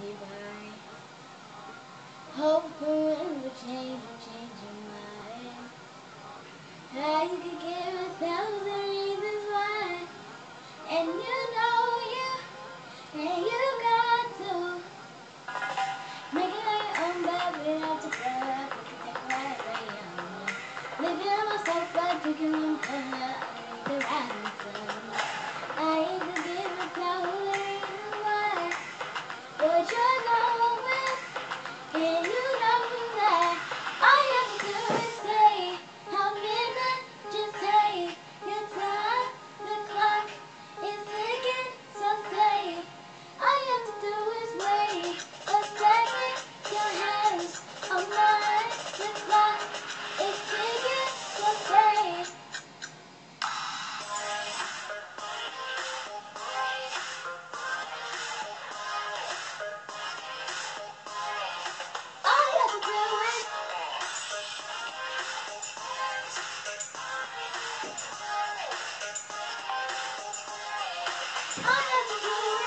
you by. Hoping will change your mind. I could give 1,000 reasons why, and you know and you got to make it on your own, but without the club, you can take right on. Living on my sofa, drinking on her, the ransom. I could give 1,000 reasons why, but you're going, and you know that all you have to do is stay. How minute just take your time, the clock is ticking, so stay. All you have to do is wait a second, your hands on mine, the clock is ticking, so stay. All you have to do is, all you have to do